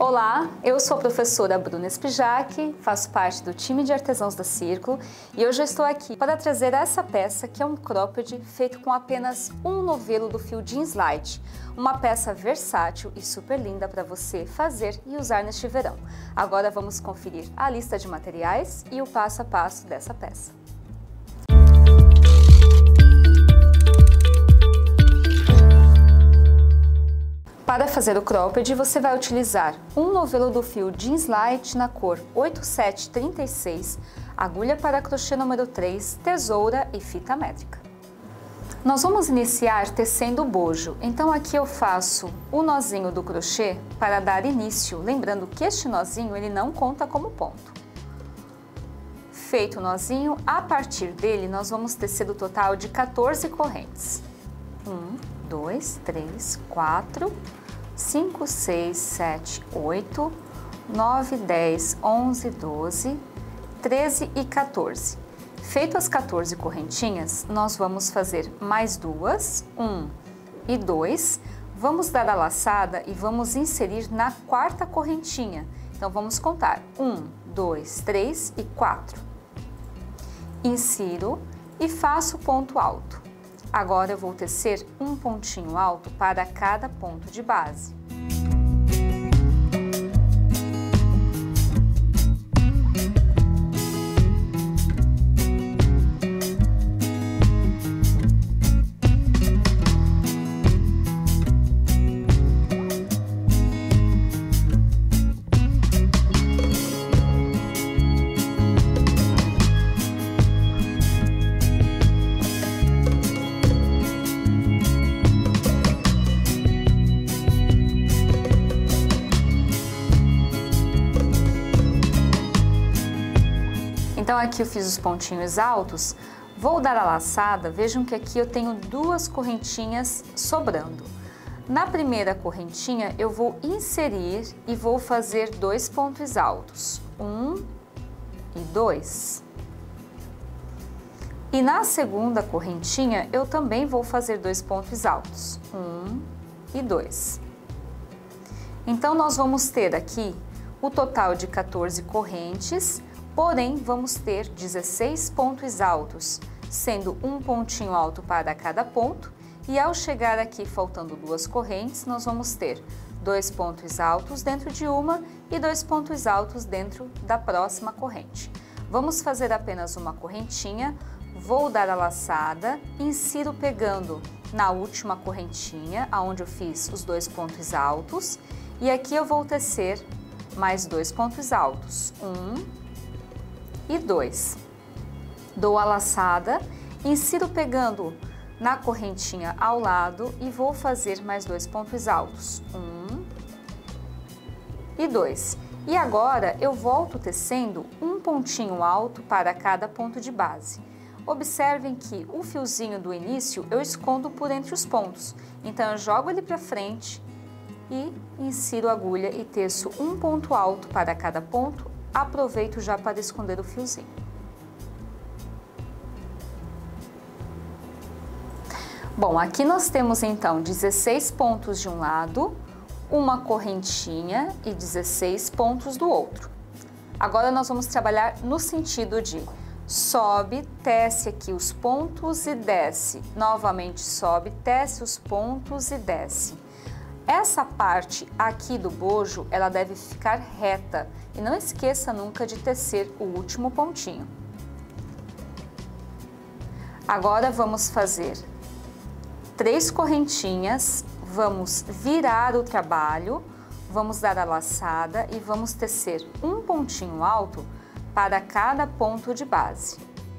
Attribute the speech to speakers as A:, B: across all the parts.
A: Olá, eu sou a professora Bruna Spijac, faço parte do time de artesãos da Círculo e hoje eu estou aqui para trazer essa peça que é um cropped feito com apenas um novelo do fio Jeans Light, uma peça versátil e super linda para você fazer e usar neste verão. Agora vamos conferir a lista de materiais e o passo a passo dessa peça. Para fazer o cropped, você vai utilizar um novelo do fio Jeans Light na cor 8736, agulha para crochê número 3, tesoura e fita métrica. Nós vamos iniciar tecendo o bojo, então aqui eu faço o nozinho do crochê para dar início, lembrando que este nozinho ele não conta como ponto. Feito o nozinho, a partir dele nós vamos tecer o total de 14 correntes. 1, 2, 3, 4, 5, 6, 7, 8, 9, 10, 11, 12, 13 e 14. Feito as 14 correntinhas, nós vamos fazer mais duas, 1 e 2. Vamos dar a laçada e vamos inserir na quarta correntinha. Então, vamos contar 1, 2, 3 e 4. Insiro e faço ponto alto. Agora eu vou tecer um pontinho alto para cada ponto de base. Então aqui eu fiz os pontinhos altos, vou dar a laçada, vejam que aqui eu tenho duas correntinhas sobrando. Na primeira correntinha eu vou inserir e vou fazer dois pontos altos, 1 e 2. E na segunda correntinha eu também vou fazer dois pontos altos, 1 e 2. Então nós vamos ter aqui o total de 14 correntes, porém, vamos ter 16 pontos altos, sendo um pontinho alto para cada ponto, e ao chegar aqui faltando duas correntes, nós vamos ter dois pontos altos dentro de uma e dois pontos altos dentro da próxima corrente. Vamos fazer apenas uma correntinha, vou dar a laçada, insiro pegando na última correntinha, aonde eu fiz os dois pontos altos, e aqui eu vou tecer mais dois pontos altos, 1 e 2. Dou a laçada, insiro pegando na correntinha ao lado e vou fazer mais dois pontos altos, 1 e 2. E agora eu volto tecendo um pontinho alto para cada ponto de base. Observem que o fiozinho do início eu escondo por entre os pontos, então eu jogo ele para frente e insiro a agulha e teço um ponto alto para cada ponto. Aproveito já para esconder o fiozinho. Bom, aqui nós temos então 16 pontos de um lado, uma correntinha e 16 pontos do outro. Agora nós vamos trabalhar no sentido de sobe, tece aqui os pontos e desce. Novamente sobe, tece os pontos e desce. Essa parte aqui do bojo, ela deve ficar reta e não esqueça nunca de tecer o último pontinho. Agora vamos fazer 3 correntinhas, vamos virar o trabalho, vamos dar a laçada e vamos tecer um pontinho alto para cada ponto de base.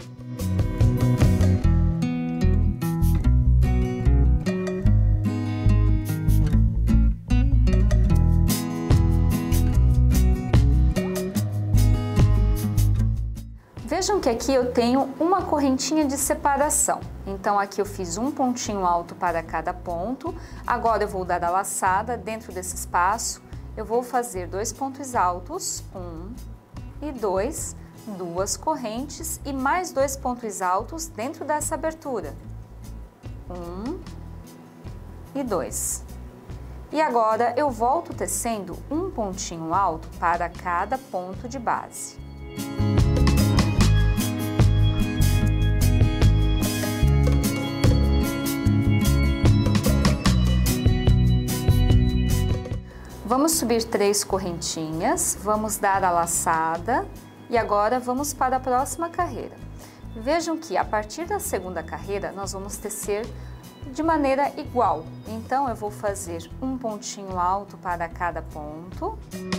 A: Vejam que aqui eu tenho uma correntinha de separação, então aqui eu fiz um pontinho alto para cada ponto, agora eu vou dar a laçada dentro desse espaço, eu vou fazer dois pontos altos, 1 e 2, duas correntes e mais dois pontos altos dentro dessa abertura, 1 e 2. E agora eu volto tecendo um pontinho alto para cada ponto de base. Vamos subir 3 correntinhas, vamos dar a laçada e agora vamos para a próxima carreira. Vejam que a partir da segunda carreira nós vamos tecer de maneira igual. Então eu vou fazer um pontinho alto para cada ponto.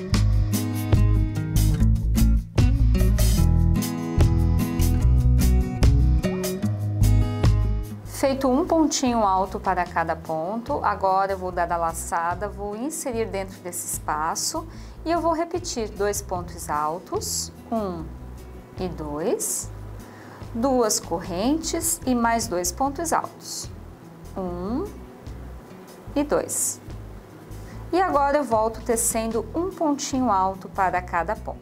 A: Feito um pontinho alto para cada ponto, agora eu vou dar a laçada, vou inserir dentro desse espaço e eu vou repetir 2 pontos altos, 1 e 2, 2 correntes e mais 2 pontos altos, 1 e 2. E agora eu volto tecendo um pontinho alto para cada ponto.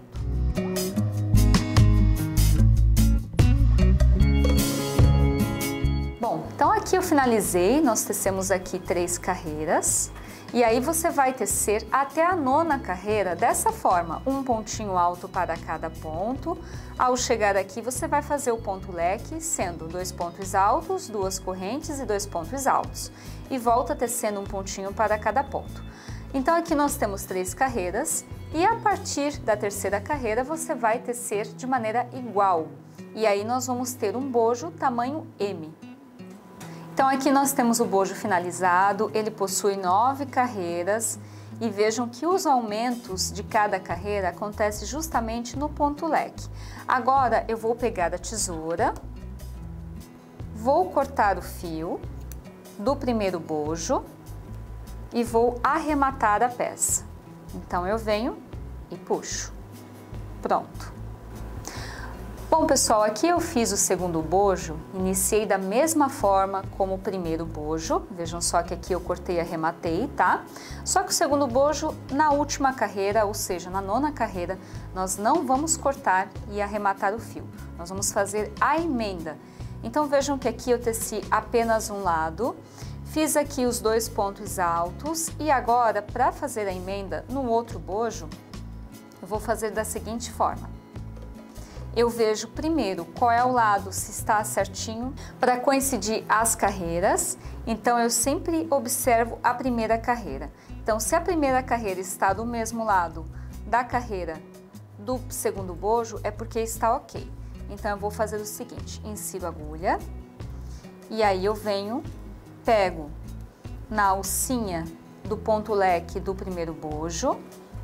A: Bom, então aqui eu finalizei, nós tecemos aqui 3 carreiras. E aí você vai tecer até a 9ª carreira dessa forma, um pontinho alto para cada ponto. Ao chegar aqui você vai fazer o ponto leque, sendo 2 pontos altos, 2 correntes e 2 pontos altos. E volta tecendo um pontinho para cada ponto. Então aqui nós temos 3 carreiras e a partir da 3ª carreira você vai tecer de maneira igual. E aí nós vamos ter um bojo tamanho M. Então aqui nós temos o bojo finalizado, ele possui 9 carreiras e vejam que os aumentos de cada carreira acontecem justamente no ponto leque. Agora eu vou pegar a tesoura, vou cortar o fio do primeiro bojo e vou arrematar a peça. Então eu venho e puxo. Pronto. Bom, pessoal, aqui eu fiz o segundo bojo, iniciei da mesma forma como o primeiro bojo. Vejam só que aqui eu cortei e arrematei, tá? Só que o segundo bojo, na última carreira, ou seja, na 9ª carreira, nós não vamos cortar e arrematar o fio. Nós vamos fazer a emenda. Então vejam que aqui eu teci apenas um lado, fiz aqui os 2 pontos altos e agora, para fazer a emenda no outro bojo, eu vou fazer da seguinte forma. Eu vejo primeiro qual é o lado, se está certinho, para coincidir as carreiras. Então, eu sempre observo a primeira carreira. Então, se a primeira carreira está do mesmo lado da carreira do segundo bojo, é porque está ok. Então, eu vou fazer o seguinte, insiro a agulha e aí eu venho, pego na alcinha do ponto leque do primeiro bojo.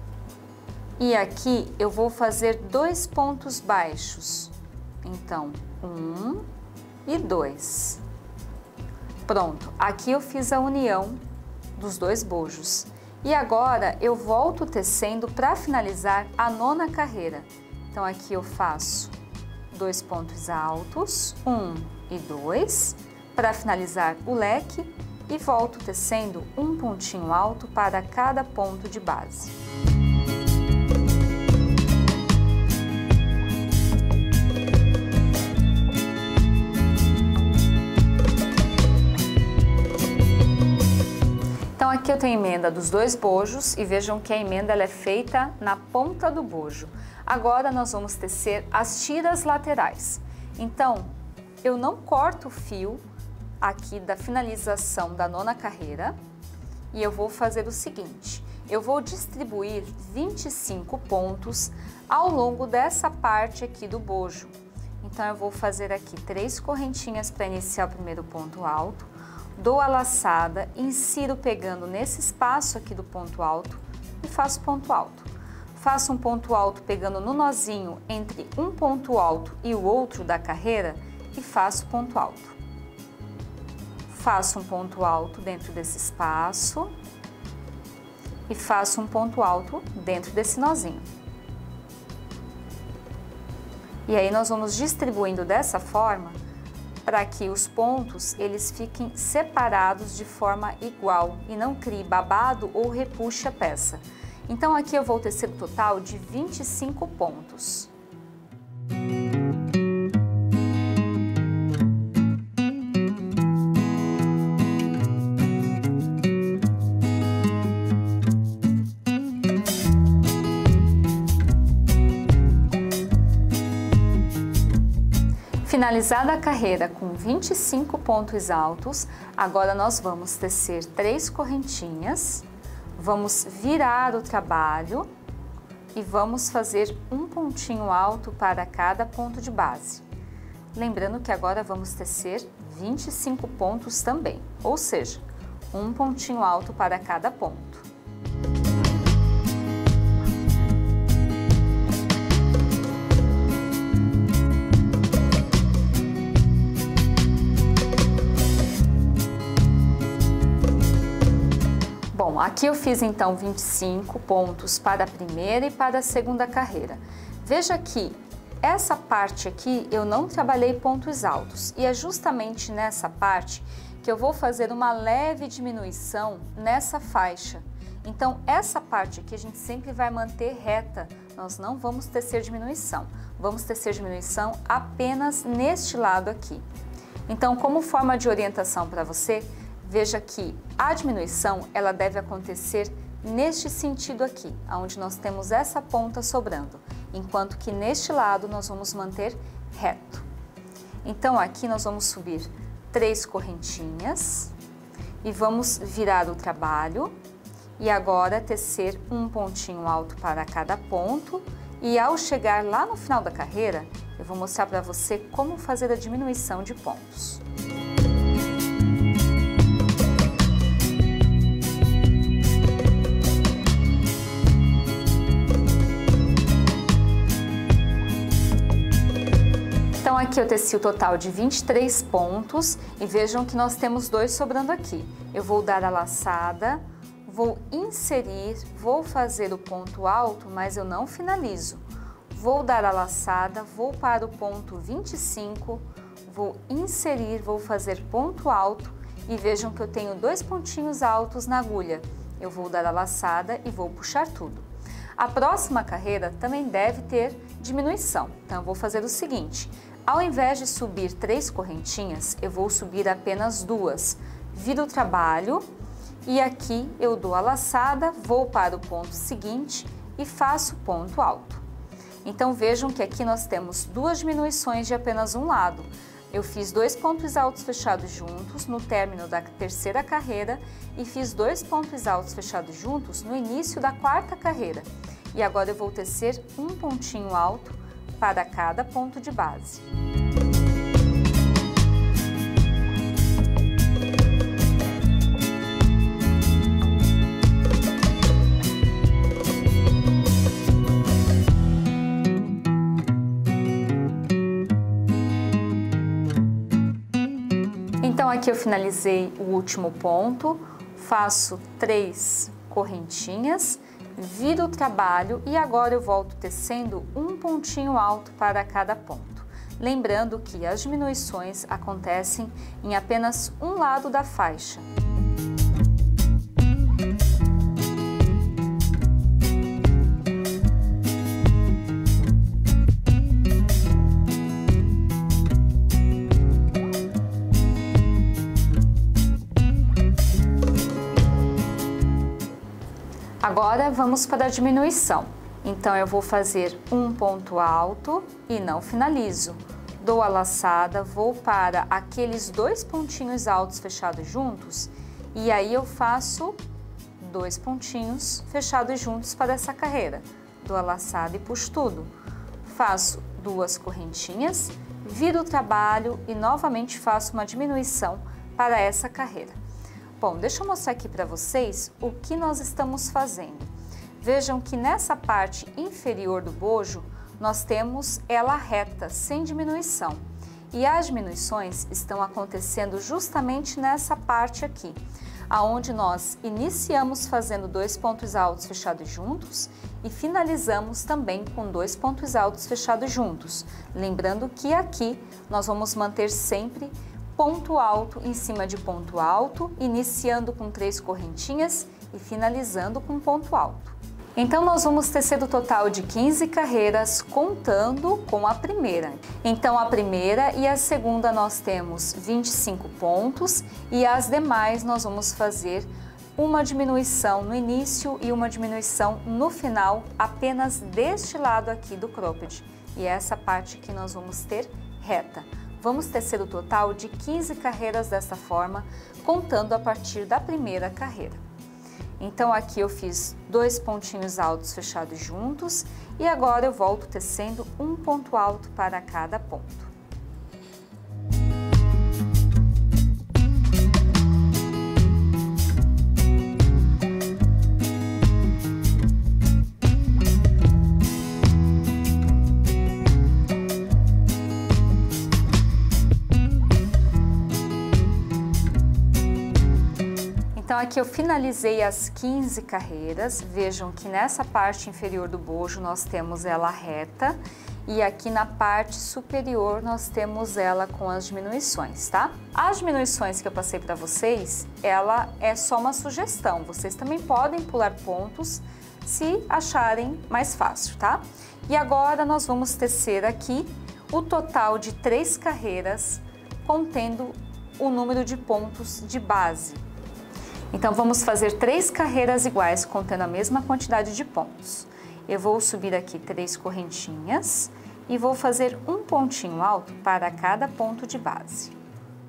A: E aqui eu vou fazer 2 pontos baixos, então 1 e 2. Pronto, aqui eu fiz a união dos 2 bojos. E agora eu volto tecendo para finalizar a 9ª carreira. Então aqui eu faço 2 pontos altos, 1 e 2, para finalizar o leque e volto tecendo um pontinho alto para cada ponto de base. Então aqui eu tenho emenda dos 2 bojos e vejam que a emenda ela é feita na ponta do bojo. Agora nós vamos tecer as tiras laterais. Então eu não corto o fio aqui da finalização da 9ª carreira e eu vou fazer o seguinte, eu vou distribuir 25 pontos ao longo dessa parte aqui do bojo. Então eu vou fazer aqui 3 correntinhas para iniciar o primeiro ponto alto. Dou a laçada, insiro pegando nesse espaço aqui do ponto alto e faço ponto alto. Faço um ponto alto pegando no nozinho entre um ponto alto e o outro da carreira e faço ponto alto. Faço um ponto alto dentro desse espaço e faço um ponto alto dentro desse nozinho. E aí nós vamos distribuindo dessa forma para que os pontos eles fiquem separados de forma igual e não crie babado ou repuxe a peça. Então aqui eu vou tecer um total de 25 pontos. Finalizada a carreira com 25 pontos altos, agora nós vamos tecer 3 correntinhas, vamos virar o trabalho e vamos fazer um pontinho alto para cada ponto de base. Lembrando que agora vamos tecer 25 pontos também, ou seja, um pontinho alto para cada ponto. Bom, aqui eu fiz então 25 pontos para a primeira e para a segunda carreira. Veja que essa parte aqui eu não trabalhei pontos altos e é justamente nessa parte que eu vou fazer uma leve diminuição nessa faixa. Então essa parte aqui a gente sempre vai manter reta, nós não vamos tecer diminuição, vamos tecer diminuição apenas neste lado aqui. Então, como forma de orientação para você, veja que a diminuição ela deve acontecer neste sentido aqui, onde nós temos essa ponta sobrando, enquanto que neste lado nós vamos manter reto. Então aqui nós vamos subir 3 correntinhas e vamos virar o trabalho e agora tecer um pontinho alto para cada ponto e ao chegar lá no final da carreira eu vou mostrar para você como fazer a diminuição de pontos. Então aqui eu teci o total de 23 pontos e vejam que nós temos 2 sobrando aqui. Eu vou dar a laçada, vou inserir, vou fazer o ponto alto, mas eu não finalizo. Vou dar a laçada, vou para o ponto 25, vou inserir, vou fazer ponto alto e vejam que eu tenho 2 pontinhos altos na agulha. Eu vou dar a laçada e vou puxar tudo. A próxima carreira também deve ter diminuição, então eu vou fazer o seguinte. Ao invés de subir 3 correntinhas, eu vou subir apenas 2. Viro o trabalho e aqui eu dou a laçada, vou para o ponto seguinte e faço ponto alto. Então vejam que aqui nós temos 2 diminuições de apenas um lado. Eu fiz 2 pontos altos fechados juntos no término da terceira carreira e fiz 2 pontos altos fechados juntos no início da quarta carreira. E agora eu vou tecer um pontinho alto para cada ponto de base. Então aqui eu finalizei o último ponto, faço 3 correntinhas, viro o trabalho e agora eu volto tecendo um pontinho alto para cada ponto. Lembrando que as diminuições acontecem em apenas um lado da faixa. Agora vamos para a diminuição. Então eu vou fazer um ponto alto e não finalizo. Dou a laçada, vou para aqueles 2 pontinhos altos fechados juntos e aí eu faço 2 pontinhos fechados juntos para essa carreira. Dou a laçada e puxo tudo. Faço 2 correntinhas, viro o trabalho e novamente faço uma diminuição para essa carreira. Bom, deixa eu mostrar aqui para vocês o que nós estamos fazendo. Vejam que nessa parte inferior do bojo, nós temos ela reta, sem diminuição. E as diminuições estão acontecendo justamente nessa parte aqui, aonde nós iniciamos fazendo 2 pontos altos fechados juntos e finalizamos também com 2 pontos altos fechados juntos. Lembrando que aqui nós vamos manter sempre ponto alto em cima de ponto alto, iniciando com 3 correntinhas e finalizando com ponto alto. Então nós vamos tecer o total de 15 carreiras contando com a primeira. Então a primeira e a segunda nós temos 25 pontos e as demais nós vamos fazer uma diminuição no início e uma diminuição no final apenas deste lado aqui do cropped. E essa parte que nós vamos ter reta. vamos tecer o total de 15 carreiras dessa forma, contando a partir da primeira carreira. Então aqui eu fiz 2 pontinhos altos fechados juntos e agora eu volto tecendo um ponto alto para cada ponto. Então aqui eu finalizei as 15 carreiras, vejam que nessa parte inferior do bojo nós temos ela reta e aqui na parte superior nós temos ela com as diminuições, tá? As diminuições que eu passei para vocês, ela é só uma sugestão, vocês também podem pular pontos se acharem mais fácil, tá? E agora nós vamos tecer aqui o total de 3 carreiras contendo o número de pontos de base. Então, vamos fazer 3 carreiras iguais, contendo a mesma quantidade de pontos. Eu vou subir aqui 3 correntinhas e vou fazer um pontinho alto para cada ponto de base.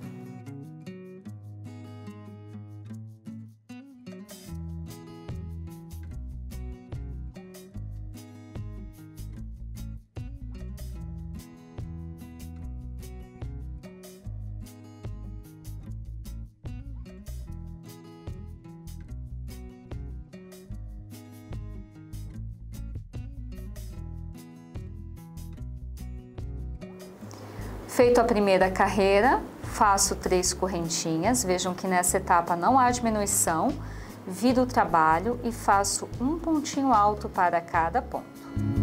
A: Feito a primeira carreira, faço 3 correntinhas, vejam que nessa etapa não há diminuição, viro o trabalho e faço um pontinho alto para cada ponto.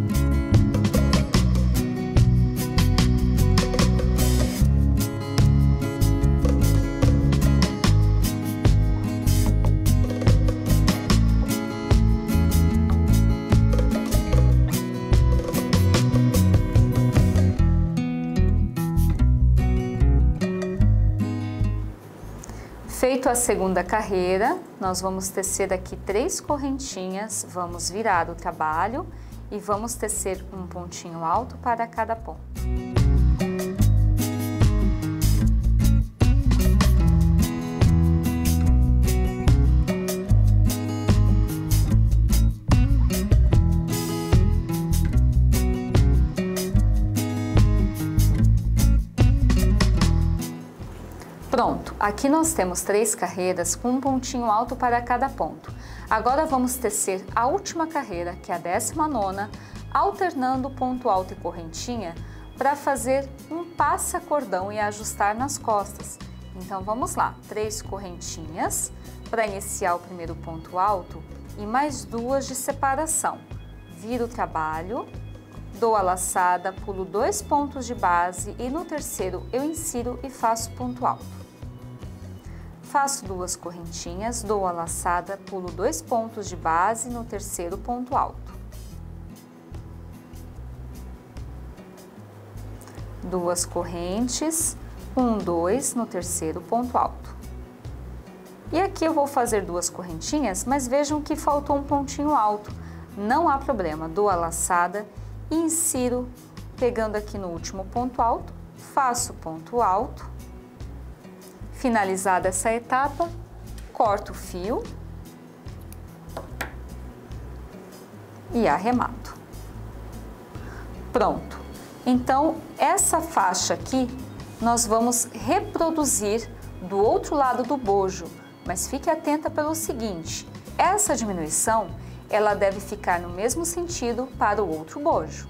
A: Feito a segunda carreira, nós vamos tecer aqui 3 correntinhas, vamos virar o trabalho e vamos tecer um pontinho alto para cada ponto. Pronto, aqui nós temos 3 carreiras com um pontinho alto para cada ponto. Agora vamos tecer a última carreira, que é a 19ª, alternando ponto alto e correntinha para fazer um passa-cordão e ajustar nas costas. Então vamos lá, 3 correntinhas para iniciar o primeiro ponto alto e mais 2 de separação. Viro o trabalho, dou a laçada, pulo 2 pontos de base e no terceiro eu insiro e faço ponto alto. Faço 2 correntinhas, dou a laçada, pulo 2 pontos de base no terceiro ponto alto. 2 correntes, 1, 2 no terceiro ponto alto. E aqui eu vou fazer 2 correntinhas, mas vejam que faltou um pontinho alto. Não há problema, dou a laçada e insiro, pegando aqui no último ponto alto, faço ponto alto. Finalizada essa etapa, corto o fio e arremato. Pronto. Então, essa faixa aqui, nós vamos reproduzir do outro lado do bojo, mas fique atenta pelo seguinte, essa diminuição, ela deve ficar no mesmo sentido para o outro bojo.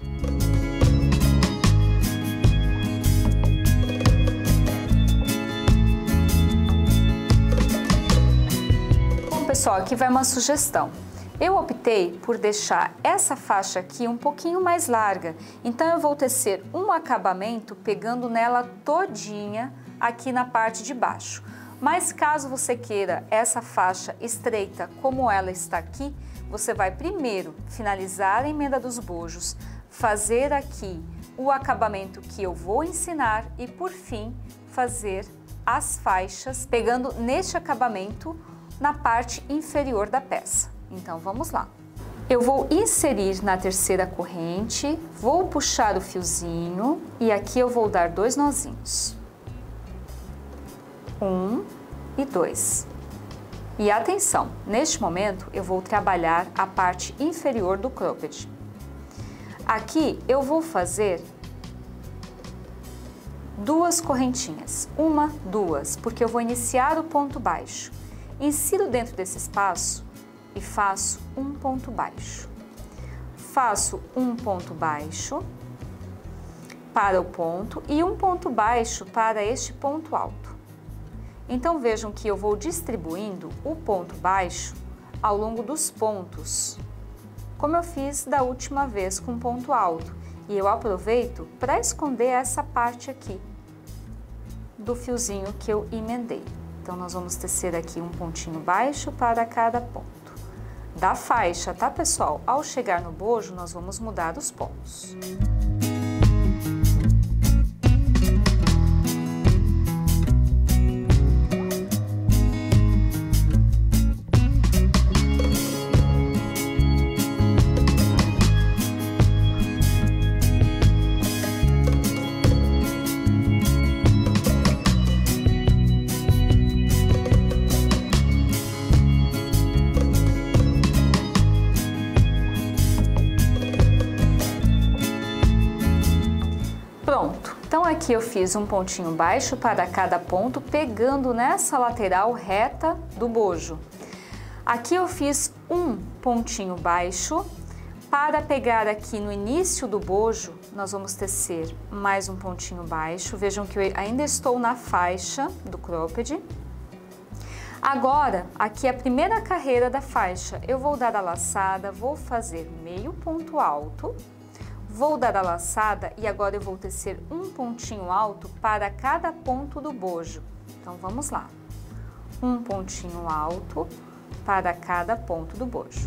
A: Pessoal, aqui vai uma sugestão. Eu optei por deixar essa faixa aqui um pouquinho mais larga, então eu vou tecer um acabamento pegando nela todinha aqui na parte de baixo. Mas caso você queira essa faixa estreita como ela está aqui, você vai primeiro finalizar a emenda dos bojos, fazer aqui o acabamento que eu vou ensinar e por fim fazer as faixas pegando neste acabamento na parte inferior da peça. Então, vamos lá. Eu vou inserir na terceira corrente, vou puxar o fiozinho e aqui eu vou dar 2 nozinhos. 1 e 2. E atenção, neste momento eu vou trabalhar a parte inferior do cropped. Aqui eu vou fazer 2 correntinhas, 1, 2, porque eu vou iniciar o ponto baixo. Insiro dentro desse espaço e faço um ponto baixo. Faço um ponto baixo para o ponto e um ponto baixo para este ponto alto. Então vejam que eu vou distribuindo o ponto baixo ao longo dos pontos, como eu fiz da última vez com ponto alto. E eu aproveito para esconder essa parte aqui do fiozinho que eu emendei. Então nós vamos tecer aqui um pontinho baixo para cada ponto da faixa, tá, pessoal? Ao chegar no bojo, nós vamos mudar os pontos. Pronto, então aqui eu fiz um pontinho baixo para cada ponto, pegando nessa lateral reta do bojo. Aqui eu fiz um pontinho baixo, para pegar aqui no início do bojo, nós vamos tecer mais um pontinho baixo. Vejam que eu ainda estou na faixa do cropped. Agora, aqui é a primeira carreira da faixa, eu vou dar a laçada, vou fazer meio ponto alto. Vou dar a laçada e agora eu vou tecer um pontinho alto para cada ponto do bojo. Então, vamos lá. Um pontinho alto para cada ponto do bojo.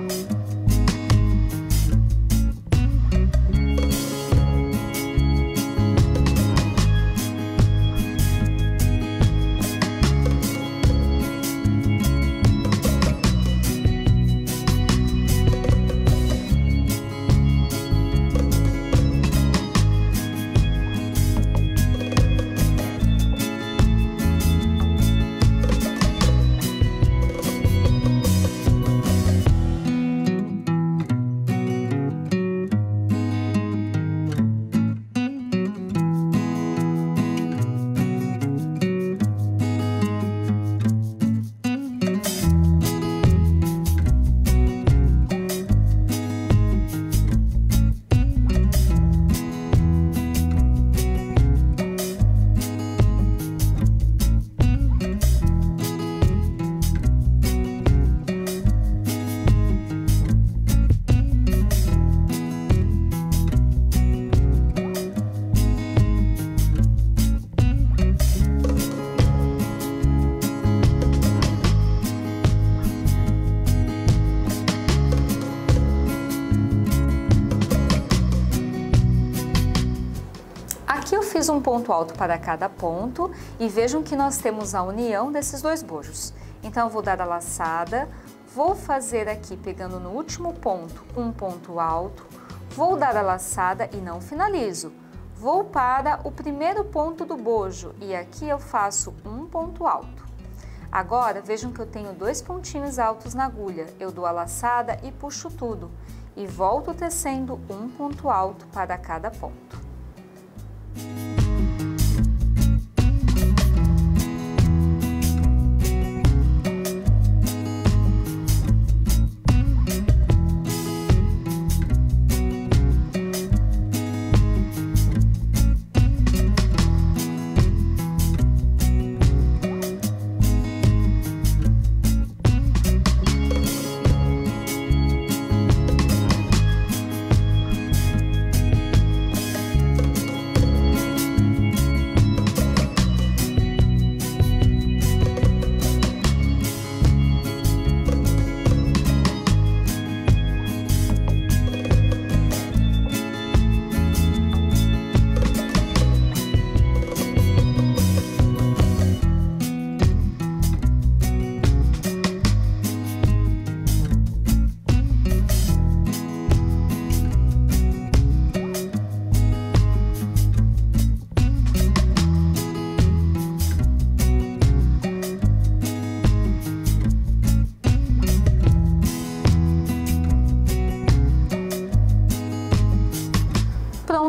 A: Aqui eu fiz um ponto alto para cada ponto e vejam que nós temos a união desses 2 bojos. Então, eu vou dar a laçada, vou fazer aqui, pegando no último ponto, um ponto alto, vou dar a laçada e não finalizo. Vou para o primeiro ponto do bojo e aqui eu faço um ponto alto. Agora, vejam que eu tenho 2 pontinhos altos na agulha. Eu dou a laçada e puxo tudo e volto tecendo um ponto alto para cada ponto.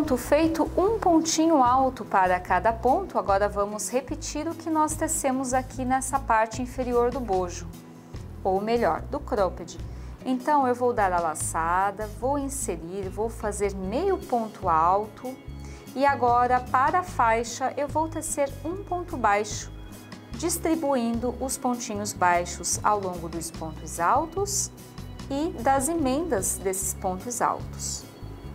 A: Pronto, feito um pontinho alto para cada ponto, agora vamos repetir o que nós tecemos aqui nessa parte inferior do bojo, ou melhor, do cropped. Então, eu vou dar a laçada, vou inserir, vou fazer meio ponto alto e agora para a faixa eu vou tecer um ponto baixo, distribuindo os pontinhos baixos ao longo dos pontos altos e das emendas desses pontos altos.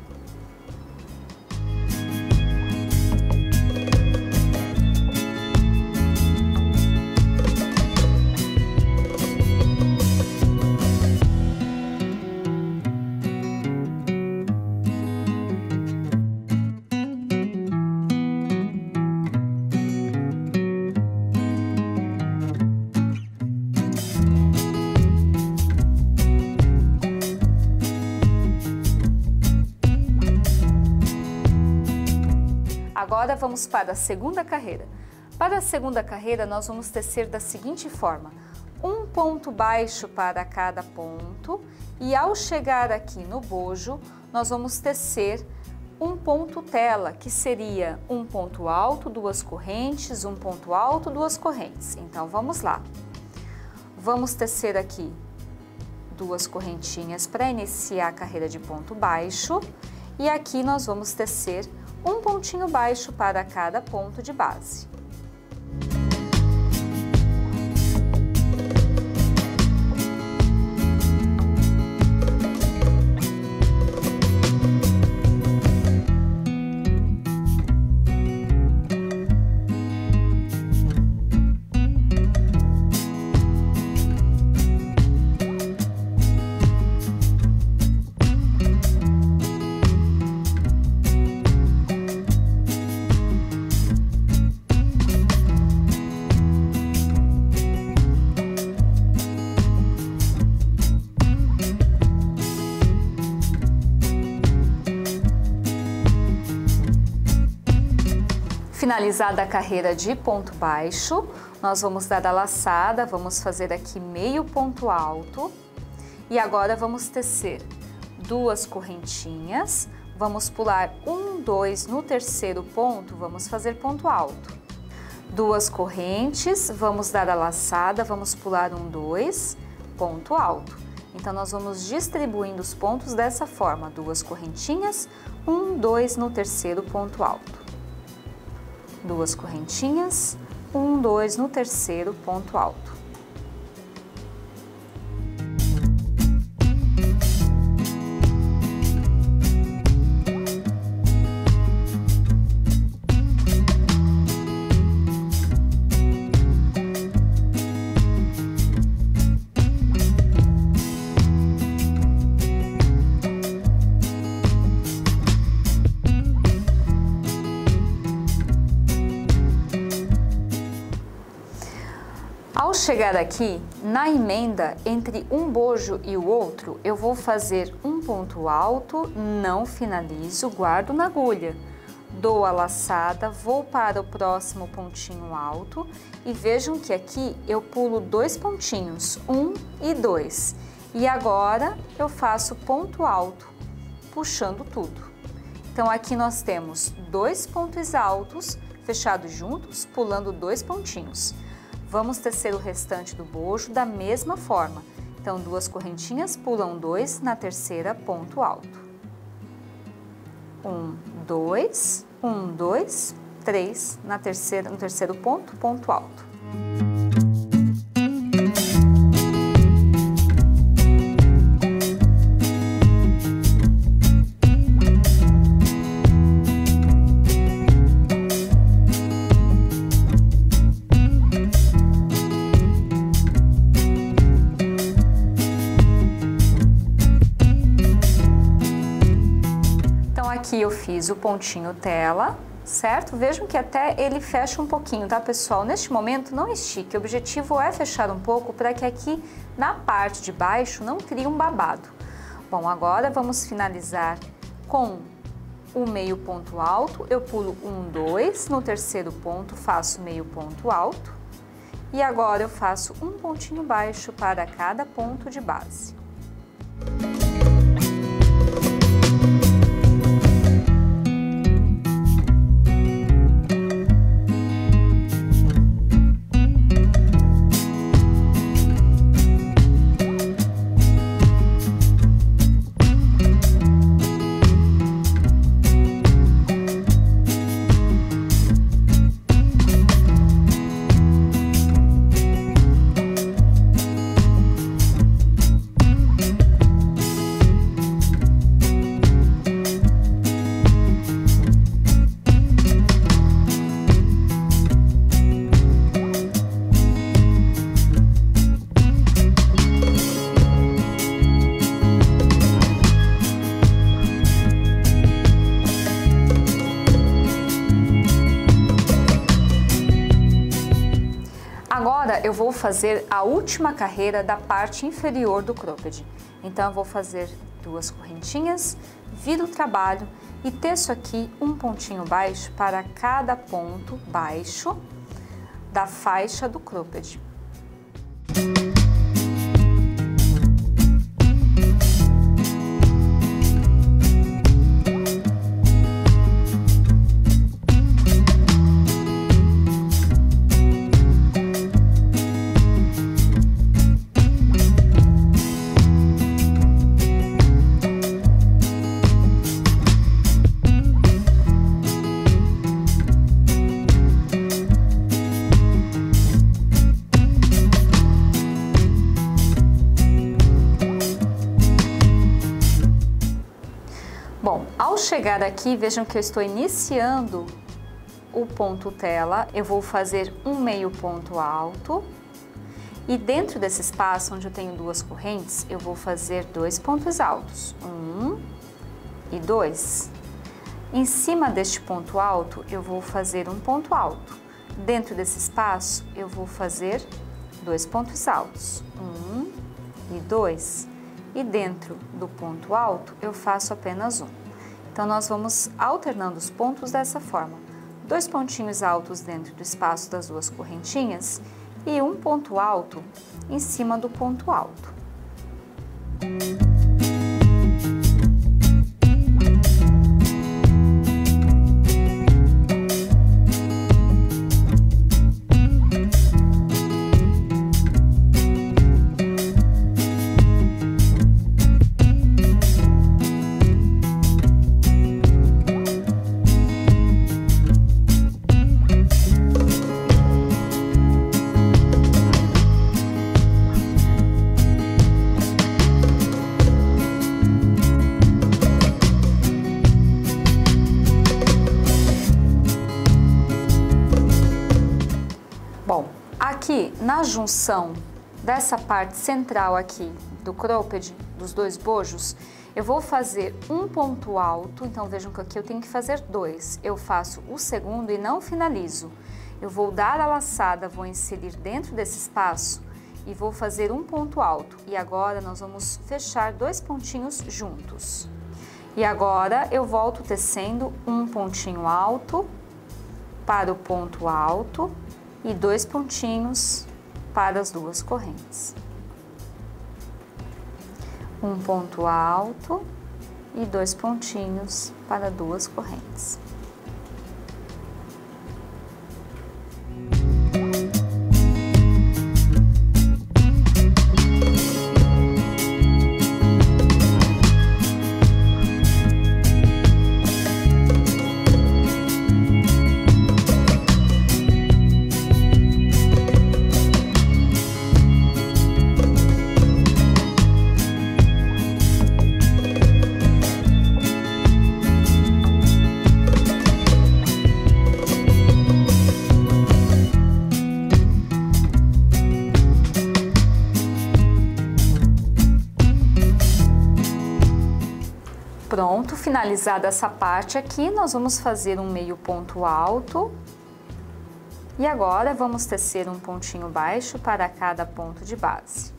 B: Agora vamos para a segunda carreira. Para a segunda carreira, nós vamos tecer da seguinte forma: um ponto baixo para cada ponto e ao chegar aqui no bojo, nós vamos tecer um ponto tela, que seria um ponto alto, duas correntes, um ponto alto, duas correntes. Então, vamos lá. Vamos tecer aqui duas correntinhas para iniciar a carreira de ponto baixo e aqui nós vamos tecer um pontinho baixo para cada ponto de base.
A: Finalizada a carreira de ponto baixo, nós vamos dar a laçada, vamos fazer aqui meio ponto alto e agora vamos tecer duas correntinhas, vamos pular um, dois, no terceiro ponto, vamos fazer ponto alto. Duas correntes, vamos dar a laçada, vamos pular um, dois, ponto alto. Então, nós vamos distribuindo os pontos dessa forma, duas correntinhas, um, dois, no terceiro ponto alto. Duas correntinhas, um, dois, no terceiro ponto alto.
B: Ao chegar aqui, na emenda entre um bojo e o outro, eu vou fazer um ponto alto, não finalizo, guardo na agulha. Dou a laçada, vou para o próximo pontinho alto e vejam que aqui eu pulo dois pontinhos, um e dois. E agora eu faço ponto alto, puxando tudo. Então aqui nós temos dois pontos altos, fechados juntos, pulando dois pontinhos. Vamos tecer o restante do bojo da mesma forma. Então, duas correntinhas, pulam dois, na terceira, ponto alto. Um, dois, três, no terceiro ponto, ponto alto.
A: Aqui eu fiz o pontinho tela, certo? Vejam que até ele fecha um pouquinho, tá, pessoal? Neste momento, não estique. O objetivo é fechar um pouco para que aqui na parte de baixo não crie um babado. Bom, agora vamos finalizar com o meio ponto alto. Eu pulo um, dois, no terceiro ponto faço meio ponto alto. E agora eu faço um pontinho baixo para cada ponto de base. agora eu vou fazer a última carreira da parte inferior do cropped. Então eu vou fazer 2 correntinhas, viro o trabalho e teço aqui um pontinho baixo para cada ponto baixo da faixa do cropped. Bom, ao chegar aqui, vejam que eu estou iniciando o ponto tela, eu vou fazer um meio ponto alto e dentro desse espaço onde eu tenho 2 correntes, eu vou fazer 2 pontos altos, 1 e 2. Em cima deste ponto alto, eu vou fazer um ponto alto. Dentro desse espaço, eu vou fazer 2 pontos altos, 1 e 2. E dentro do ponto alto, eu faço apenas um. Então, nós vamos alternando os pontos dessa forma. 2 pontinhos altos dentro do espaço das 2 correntinhas e um ponto alto em cima do ponto alto. Bom, aqui na junção dessa parte central aqui do cropped, dos 2 bojos, eu vou fazer um ponto alto, então vejam que aqui eu tenho que fazer 2. Eu faço o segundo e não finalizo. Eu vou dar a laçada, vou inserir dentro desse espaço e vou fazer um ponto alto. E agora nós vamos fechar 2 pontinhos juntos. E agora eu volto tecendo um pontinho alto para o ponto alto e 2 pontinhos para as 2 correntes. Um ponto alto e 2 pontinhos para 2 correntes. Pronto, finalizada essa parte aqui, nós vamos fazer um meio ponto alto e agora vamos tecer um pontinho baixo para cada ponto de base.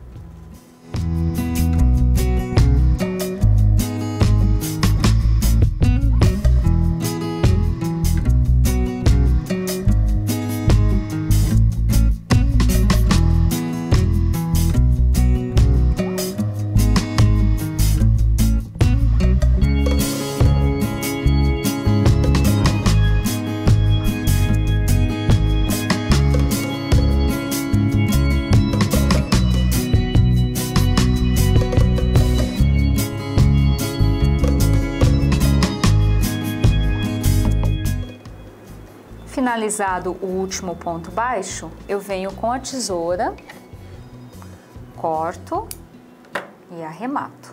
A: Finalizado o último ponto baixo, eu venho com a tesoura, corto e arremato.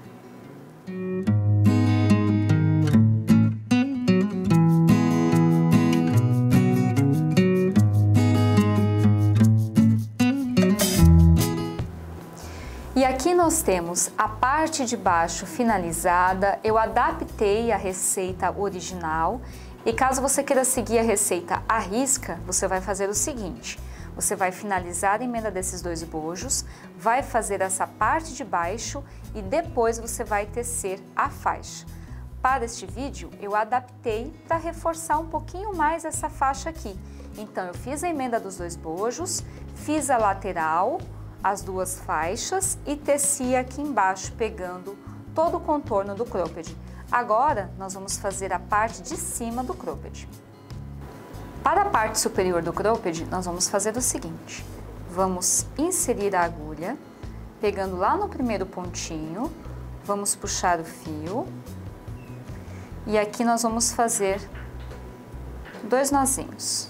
A: E aqui nós temos a parte de baixo finalizada, eu adaptei a receita original. E caso você queira seguir a receita à risca, você vai fazer o seguinte: Você vai finalizar a emenda desses 2 bojos, vai fazer essa parte de baixo e depois você vai tecer a faixa. Para este vídeo, eu adaptei para reforçar um pouquinho mais essa faixa aqui. Então, eu fiz a emenda dos 2 bojos, fiz a lateral, as 2 faixas e teci aqui embaixo, pegando todo o contorno do cropped. Agora, nós vamos fazer a parte de cima do cropped. Para a parte superior do cropped, nós vamos fazer o seguinte. Vamos inserir a agulha, pegando lá no primeiro pontinho, vamos puxar o fio. E aqui nós vamos fazer 2 nozinhos.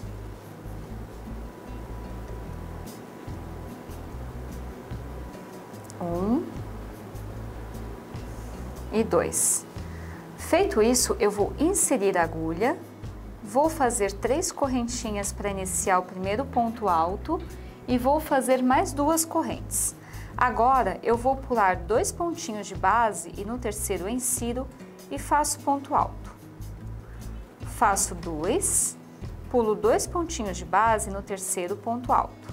A: E 2. Feito isso, eu vou inserir a agulha, vou fazer 3 correntinhas para iniciar o primeiro ponto alto e vou fazer mais 2 correntes. Agora, eu vou pular 2 pontinhos de base e no terceiro eu insiro e faço ponto alto. Faço 2, pulo 2 pontinhos de base no terceiro ponto alto.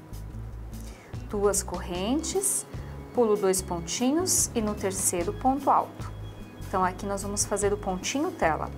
A: 2 correntes, pulo 2 pontinhos e no terceiro ponto alto. Então, aqui nós vamos fazer o pontinho tela.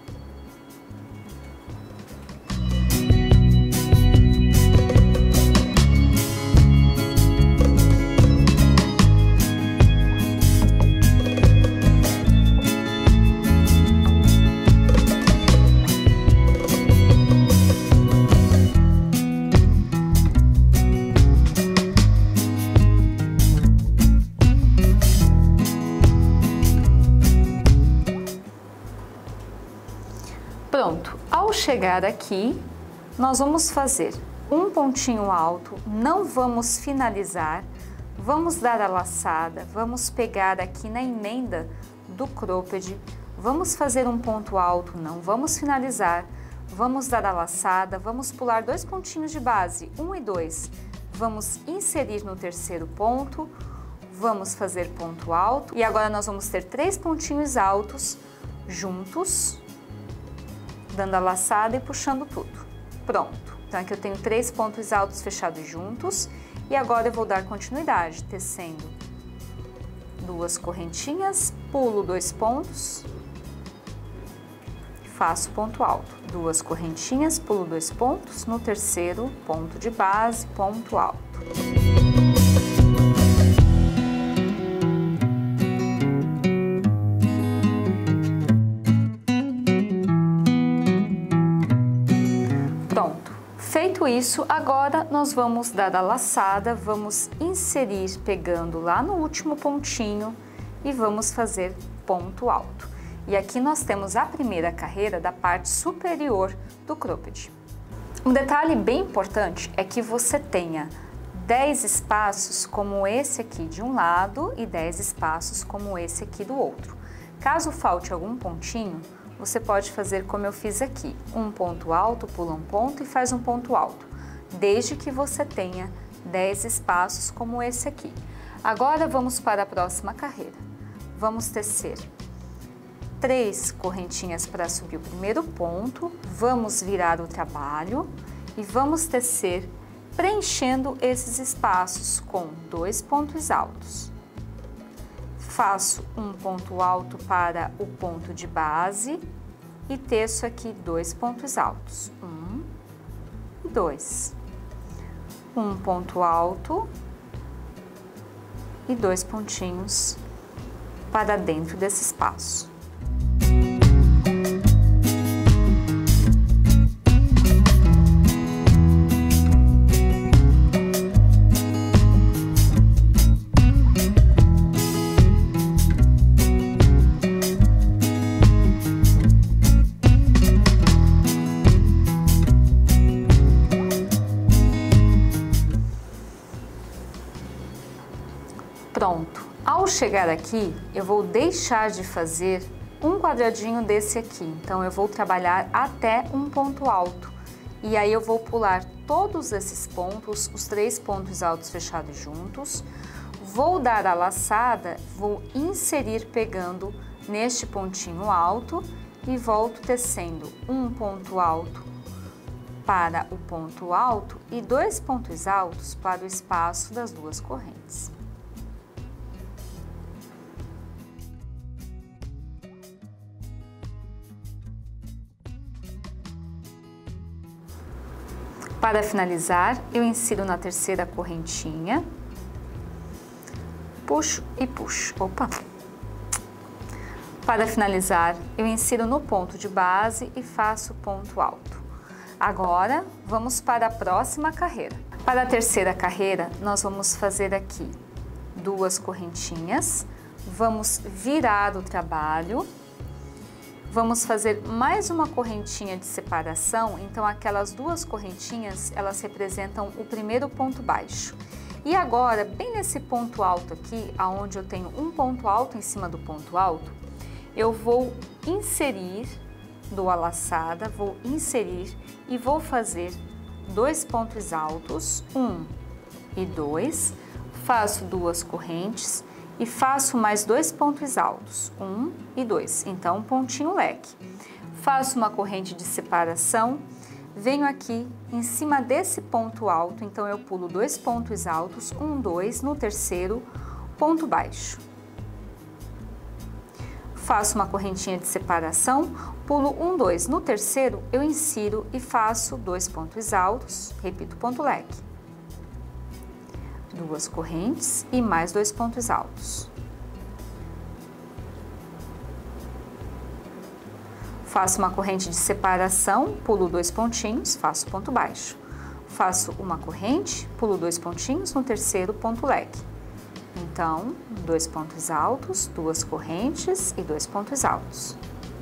A: Pronto, ao chegar aqui, nós vamos fazer um pontinho alto, não vamos finalizar, vamos dar a laçada, vamos pegar aqui na emenda do cropped, vamos fazer um ponto alto, não vamos finalizar, vamos dar a laçada, vamos pular 2 pontinhos de base, 1 e 2, vamos inserir no terceiro ponto, vamos fazer ponto alto e agora nós vamos ter 3 pontinhos altos juntos, dando a laçada e puxando tudo. Pronto. Então, aqui eu tenho 3 pontos altos fechados juntos e agora eu vou dar continuidade, tecendo 2 correntinhas, pulo 2 pontos, faço ponto alto. 2 correntinhas, pulo 2 pontos, no terceiro ponto de base, ponto alto. Feito isso, agora nós vamos dar a laçada, vamos inserir pegando lá no último pontinho e vamos fazer ponto alto. E aqui nós temos a primeira carreira da parte superior do cropped. Um detalhe bem importante é que você tenha 10 espaços como esse aqui de um lado e 10 espaços como esse aqui do outro. Caso falte algum pontinho, você pode fazer como eu fiz aqui, um ponto alto, pula um ponto e faz um ponto alto, desde que você tenha 10 espaços como esse aqui. Agora vamos para a próxima carreira. Vamos tecer 3 correntinhas para subir o primeiro ponto, vamos virar o trabalho e vamos tecer preenchendo esses espaços com 2 pontos altos. Faço um ponto alto para o ponto de base e teço aqui 2 pontos altos, 1 e 2. Um ponto alto e 2 pontinhos para dentro desse espaço. Pronto, ao chegar aqui, eu vou deixar de fazer um quadradinho desse aqui, então eu vou trabalhar até um ponto alto. E aí eu vou pular todos esses pontos, os 3 pontos altos fechados juntos, vou dar a laçada, vou inserir pegando neste pontinho alto e volto tecendo um ponto alto para o ponto alto e 2 pontos altos para o espaço das duas correntes. Para finalizar, eu insiro na terceira correntinha, puxo e puxo. Opa! Para finalizar, eu insiro no ponto de base e faço ponto alto. Agora, vamos para a próxima carreira. Para a terceira carreira, nós vamos fazer aqui 2 correntinhas, vamos virar o trabalho, vamos fazer mais uma correntinha de separação, então aquelas 2 correntinhas, elas representam o primeiro ponto baixo. E agora, bem nesse ponto alto aqui, aonde eu tenho um ponto alto em cima do ponto alto, eu vou inserir, dou a laçada, vou inserir e vou fazer 2 pontos altos, 1 e 2, faço 2 correntes, e faço mais 2 pontos altos, 1 e 2, então pontinho leque. Faço uma corrente de separação, venho aqui em cima desse ponto alto, então eu pulo 2 pontos altos, 1, 2, no terceiro ponto baixo. Faço uma correntinha de separação, pulo 1, 2, no terceiro eu insiro e faço 2 pontos altos, repito ponto leque. 2 correntes e mais 2 pontos altos. Faço uma corrente de separação, pulo 2 pontinhos, faço ponto baixo. Faço uma corrente, pulo 2 pontinhos no terceiro ponto leque. Então, 2 pontos altos, 2 correntes e 2 pontos altos.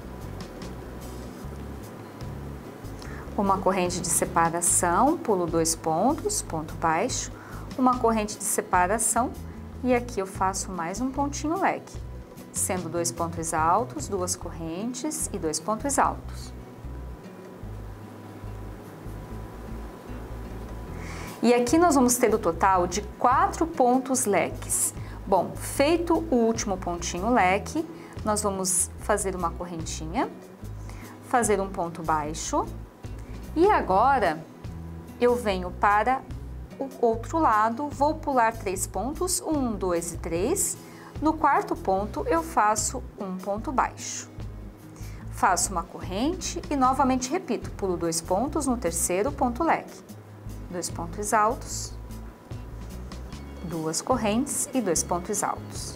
A: Uma corrente de separação, pulo 2 pontos, ponto baixo. Uma corrente de separação e aqui eu faço mais um pontinho leque, sendo 2 pontos altos, 2 correntes e 2 pontos altos. E aqui nós vamos ter o total de 4 pontos leques. Bom, feito o último pontinho leque, nós vamos fazer uma correntinha, fazer um ponto baixo e agora eu venho para o outro lado, vou pular 3 pontos, 1, 2 e 3. No quarto ponto, eu faço um ponto baixo. Faço uma corrente e novamente repito, pulo 2 pontos no terceiro ponto leque. 2 pontos altos, 2 correntes e 2 pontos altos.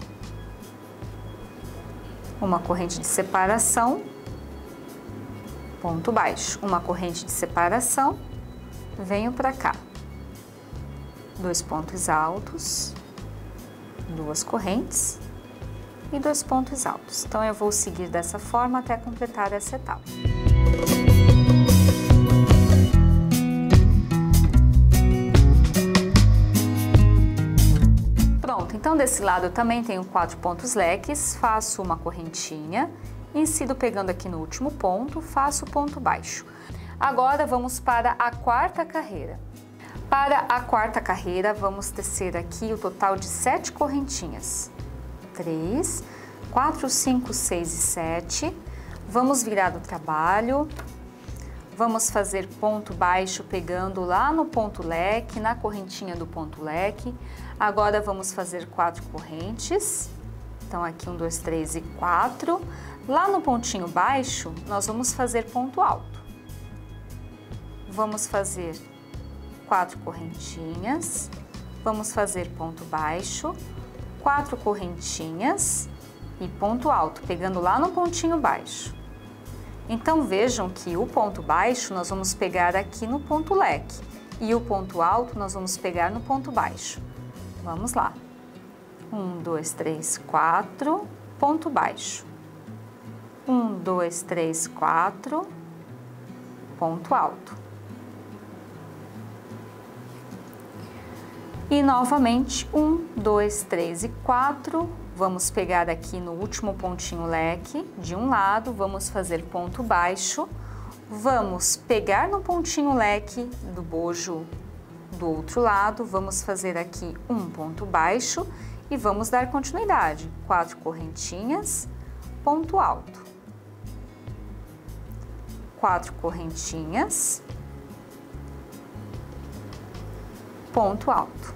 A: Uma corrente de separação, ponto baixo. Uma corrente de separação, venho para cá. 2 pontos altos, 2 correntes e 2 pontos altos. Então, eu vou seguir dessa forma até completar essa etapa. Pronto, então desse lado eu também tenho 4 pontos leques, faço uma correntinha, insiro pegando aqui no último ponto, faço ponto baixo. Agora, vamos para a quarta carreira. Para a quarta carreira, vamos tecer aqui o total de 7 correntinhas. 3, 4, 5, 6 e 7. Vamos virar o trabalho. Vamos fazer ponto baixo pegando lá no ponto leque, na correntinha do ponto leque. Agora vamos fazer 4 correntes. Então aqui 1, 2, 3 e 4. Lá no pontinho baixo, nós vamos fazer ponto alto. Vamos fazer 4 correntinhas, vamos fazer ponto baixo, 4 correntinhas e ponto alto, pegando lá no pontinho baixo. Então, vejam que o ponto baixo nós vamos pegar aqui no ponto leque e o ponto alto nós vamos pegar no ponto baixo. Vamos lá. 1, 2, 3, 4, ponto baixo. 1, 2, 3, 4, ponto alto. E novamente, 1, 2, 3 e 4, vamos pegar aqui no último pontinho leque, de um lado, vamos fazer ponto baixo, vamos pegar no pontinho leque do bojo do outro lado, vamos fazer aqui um ponto baixo e vamos dar continuidade, 4 correntinhas, ponto alto. 4 correntinhas, ponto alto.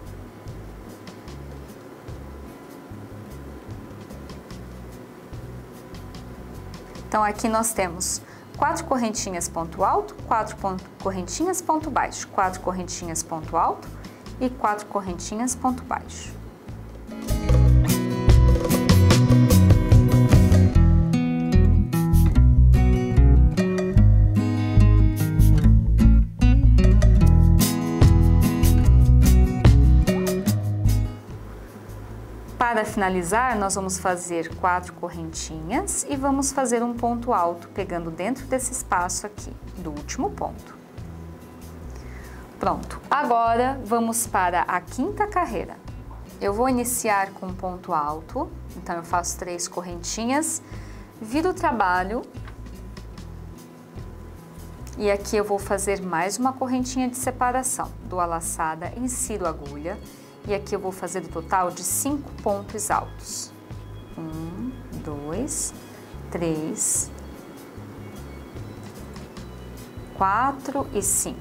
A: Então, aqui nós temos 4 correntinhas ponto alto, 4 correntinhas ponto baixo, 4 correntinhas ponto alto e 4 correntinhas ponto baixo. Para finalizar, nós vamos fazer 4 correntinhas e vamos fazer um ponto alto, pegando dentro desse espaço aqui, do último ponto. Pronto, agora vamos para a quinta carreira. Eu vou iniciar com um ponto alto, então eu faço 3 correntinhas, viro o trabalho e aqui eu vou fazer mais uma correntinha de separação. Dou a laçada, insiro a agulha. E aqui eu vou fazer o total de 5 pontos altos. 1, 2, 3, 4 e 5.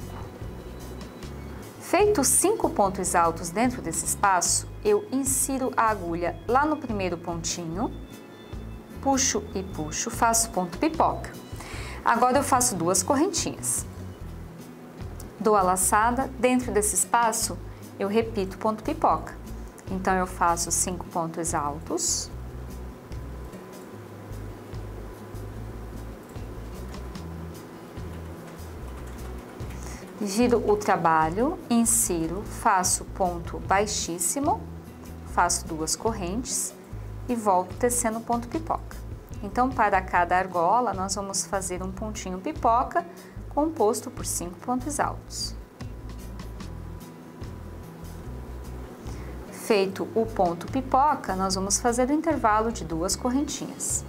A: Feitos 5 pontos altos dentro desse espaço, eu insiro a agulha lá no primeiro pontinho, puxo e puxo, faço ponto pipoca. Agora eu faço 2 correntinhas. Dou a laçada, dentro desse espaço, eu repito ponto pipoca. Então, eu faço 5 pontos altos. Giro o trabalho, insiro, faço ponto baixíssimo, faço 2 correntes e volto tecendo ponto pipoca. Então, para cada argola, nós vamos fazer um pontinho pipoca composto por 5 pontos altos. Feito o ponto pipoca, nós vamos fazer o intervalo de 2 correntinhas.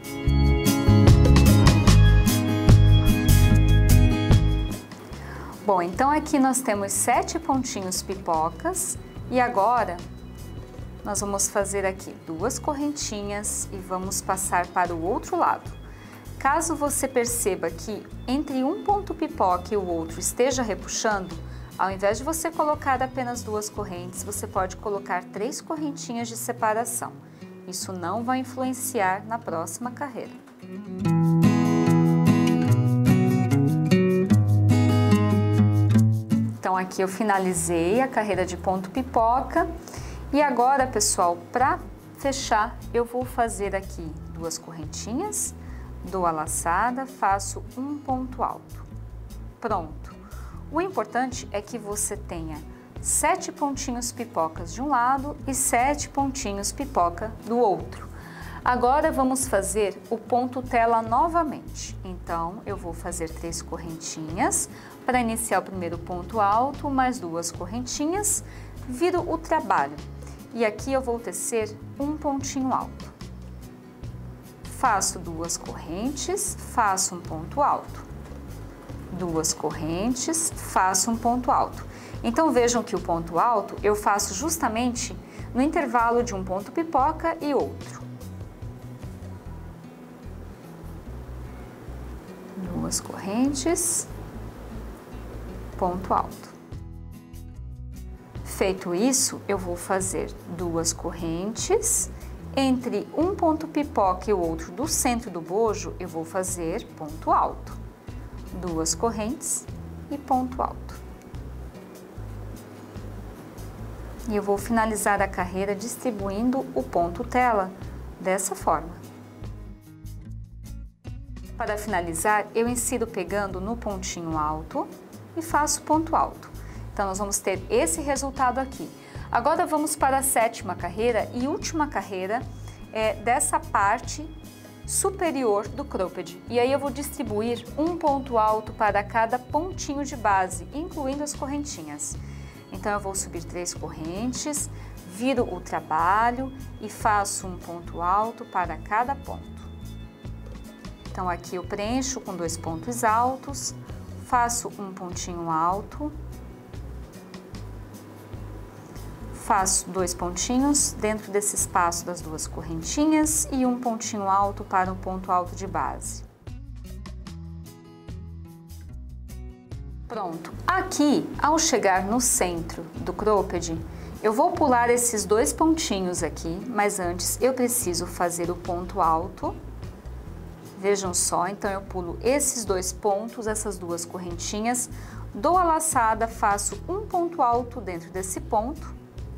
A: Bom, então aqui nós temos 7 pontinhos pipocas e agora nós vamos fazer aqui 2 correntinhas e vamos passar para o outro lado. Caso você perceba que entre um ponto pipoca e o outro esteja repuxando, ao invés de você colocar apenas 2 correntes, você pode colocar 3 correntinhas de separação. Isso não vai influenciar na próxima carreira. Então, aqui eu finalizei a carreira de ponto pipoca. E agora, pessoal, para fechar, eu vou fazer aqui 2 correntinhas, dou a laçada, faço um ponto alto. Pronto! O importante é que você tenha 7 pontinhos pipocas de um lado e 7 pontinhos pipoca do outro. Agora vamos fazer o ponto tela novamente. Então, eu vou fazer 3 correntinhas para iniciar o primeiro ponto alto, mais 2 correntinhas, viro o trabalho. E aqui eu vou tecer um pontinho alto. Faço 2 correntes, faço um ponto alto. 2 correntes, faço um ponto alto. Então, vejam que o ponto alto eu faço justamente no intervalo de um ponto pipoca e outro. 2 correntes, ponto alto. Feito isso, eu vou fazer 2 correntes, entre um ponto pipoca e o outro do centro do bojo, eu vou fazer ponto alto. 2 correntes e ponto alto. E eu vou finalizar a carreira distribuindo o ponto tela dessa forma. Para finalizar, eu insiro pegando no pontinho alto e faço ponto alto. Então, nós vamos ter esse resultado aqui. Agora, vamos para a 7ª carreira e última carreira dessa parte superior do cropped. E aí eu vou distribuir um ponto alto para cada pontinho de base, incluindo as correntinhas. Então, eu vou subir 3 correntes, viro o trabalho e faço um ponto alto para cada ponto. Então, aqui eu preencho com 2 pontos altos, faço um pontinho alto, faço 2 pontinhos dentro desse espaço das 2 correntinhas e um pontinho alto para um ponto alto de base. Pronto, aqui, ao chegar no centro do cropped, eu vou pular esses dois pontinhos aqui, mas antes eu preciso fazer o ponto alto. Vejam só, então eu pulo esses dois pontos, essas duas correntinhas, dou a laçada, faço um ponto alto dentro desse ponto.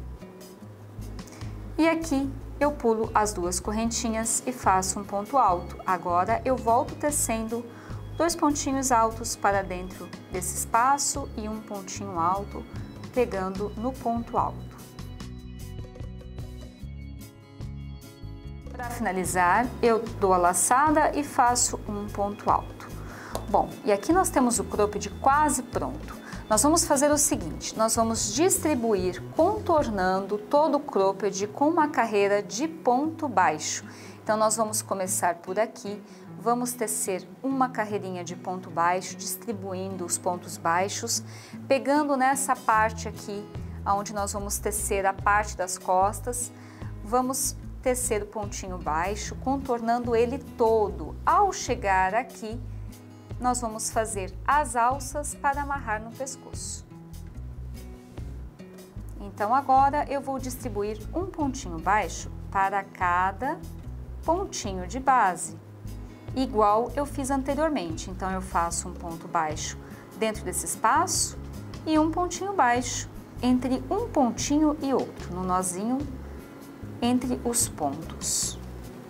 A: E aqui eu pulo as duas correntinhas e faço um ponto alto. Agora eu volto tecendo dois pontinhos altos para dentro desse espaço e um pontinho alto pegando no ponto alto. Para finalizar, eu dou a laçada e faço um ponto alto. Bom, e aqui nós temos o cropped quase pronto. Nós vamos fazer o seguinte, nós vamos distribuir contornando todo o cropped com uma carreira de ponto baixo. Então nós vamos começar por aqui, vamos tecer uma carreirinha de ponto baixo, distribuindo os pontos baixos, pegando nessa parte aqui, onde nós vamos tecer a parte das costas, vamos tecer o pontinho baixo, contornando ele todo. Ao chegar aqui, nós vamos fazer as alças para amarrar no pescoço. Então agora eu vou distribuir um pontinho baixo para cada pontinho de base, igual eu fiz anteriormente. Então eu faço um ponto baixo dentro desse espaço e um pontinho baixo entre um pontinho e outro, no nozinho entre os pontos.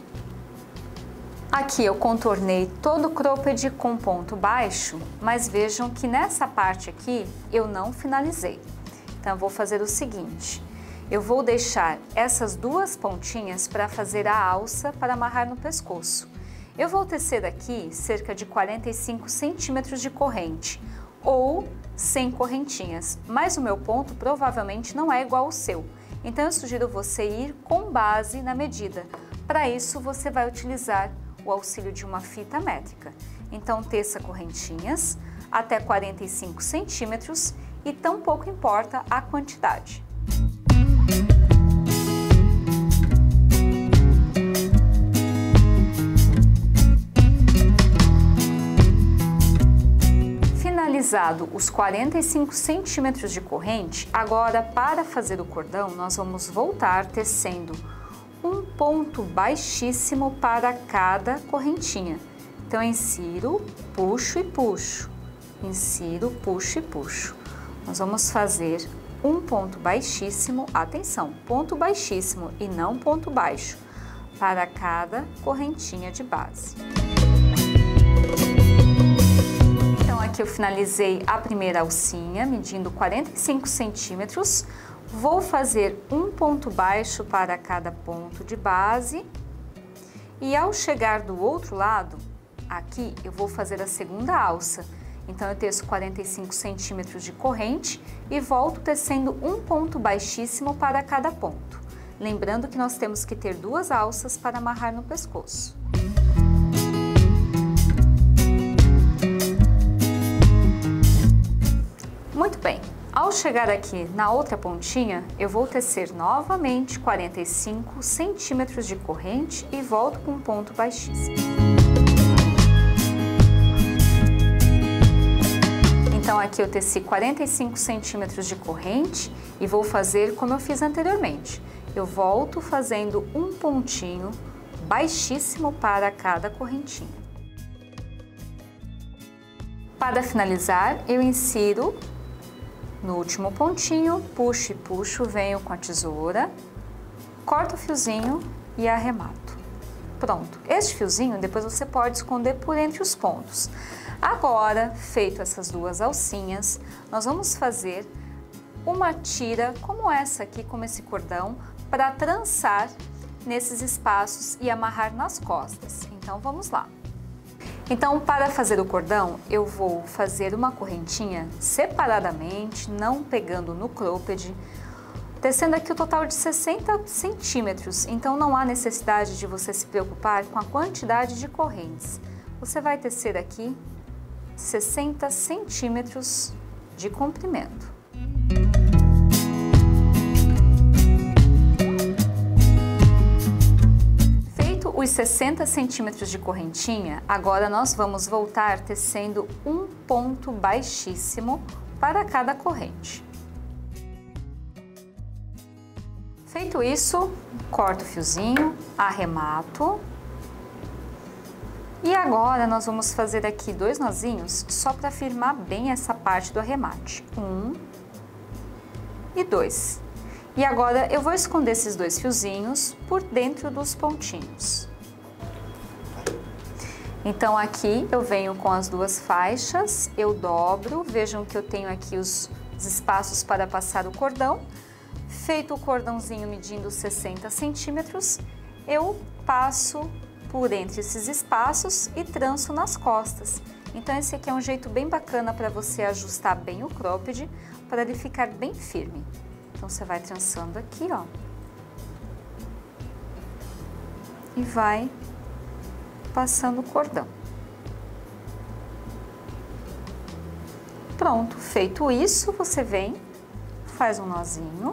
A: Aqui eu contornei todo o cropped com ponto baixo, mas vejam que nessa parte aqui eu não finalizei. Então eu vou fazer o seguinte, eu vou deixar essas duas pontinhas para fazer a alça para amarrar no pescoço. Eu vou tecer aqui cerca de 45 centímetros de corrente ou 100 correntinhas, mas o meu ponto provavelmente não é igual ao seu. Então eu sugiro você ir com base na medida. Para isso você vai utilizar o auxílio de uma fita métrica. Então teça correntinhas até 45 centímetros e tão pouco importa a quantidade. Finalizado os 45 centímetros de corrente, agora para fazer o cordão nós vamos voltar tecendo um ponto baixíssimo para cada correntinha. Então insiro, puxo e puxo, insiro, puxo e puxo. Nós vamos fazer um ponto baixíssimo, atenção, ponto baixíssimo e não ponto baixo, para cada correntinha de base. Então aqui eu finalizei a primeira alcinha, medindo 45 centímetros. Vou fazer um ponto baixo para cada ponto de base e ao chegar do outro lado, aqui eu vou fazer a segunda alça. Então eu teço 45 centímetros de corrente e volto tecendo um ponto baixíssimo para cada ponto. Lembrando que nós temos que ter duas alças para amarrar no pescoço. Muito bem. Ao chegar aqui na outra pontinha, eu vou tecer novamente 45 centímetros de corrente e volto com um ponto baixíssimo. Então aqui eu teci 45 centímetros de corrente e vou fazer como eu fiz anteriormente. Eu volto fazendo um pontinho baixíssimo para cada correntinha. Para finalizar, eu insiro no último pontinho, puxo e puxo, venho com a tesoura, corto o fiozinho e arremato. Pronto, este fiozinho depois você pode esconder por entre os pontos. Agora, feito essas duas alcinhas, nós vamos fazer uma tira como essa aqui, como esse cordão, para trançar nesses espaços e amarrar nas costas. Então vamos lá. Então, para fazer o cordão, eu vou fazer uma correntinha separadamente, não pegando no cropped, tecendo aqui o total de 60 centímetros. Então, não há necessidade de você se preocupar com a quantidade de correntes. Você vai tecer aqui 60 centímetros de comprimento. os 60 centímetros de correntinha, agora nós vamos voltar tecendo um ponto baixíssimo para cada corrente. Feito isso, corto o fiozinho, arremato. E agora nós vamos fazer aqui 2 nozinhos só para firmar bem essa parte do arremate. 1 e 2. E agora eu vou esconder esses 2 fiozinhos por dentro dos pontinhos. Então aqui eu venho com as 2 faixas, eu dobro, vejam que eu tenho aqui os espaços para passar o cordão. Feito o cordãozinho medindo 60 centímetros, eu passo por entre esses espaços e tranço nas costas. Então esse aqui é um jeito bem bacana para você ajustar bem o cropped, para ele ficar bem firme. Então você vai trançando aqui, ó. E vai passando o cordão. Pronto, feito isso, você vem, faz um nozinho.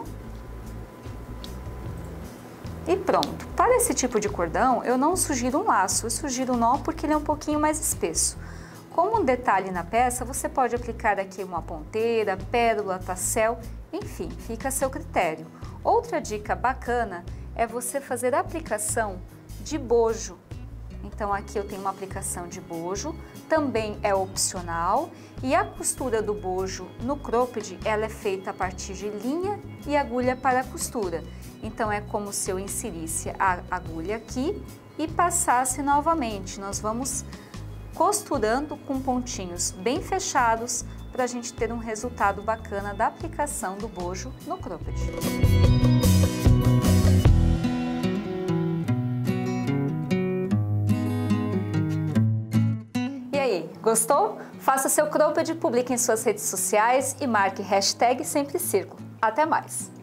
A: E pronto. Para esse tipo de cordão, eu não sugiro um laço, eu sugiro um nó porque ele é um pouquinho mais espesso. Como um detalhe na peça, você pode aplicar aqui uma ponteira, pérola, tassel, enfim, fica a seu critério. Outra dica bacana é você fazer a aplicação de bojo. Então aqui eu tenho uma aplicação de bojo, também é opcional, e a costura do bojo no cropped, ela é feita a partir de linha e agulha para a costura. Então é como se eu inserisse a agulha aqui e passasse novamente. Nós vamos costurando com pontinhos bem fechados para a gente ter um resultado bacana da aplicação do bojo no cropped. E aí, gostou? Faça seu cropped, publique em suas redes sociais e marque #SempreCírculo. Até mais!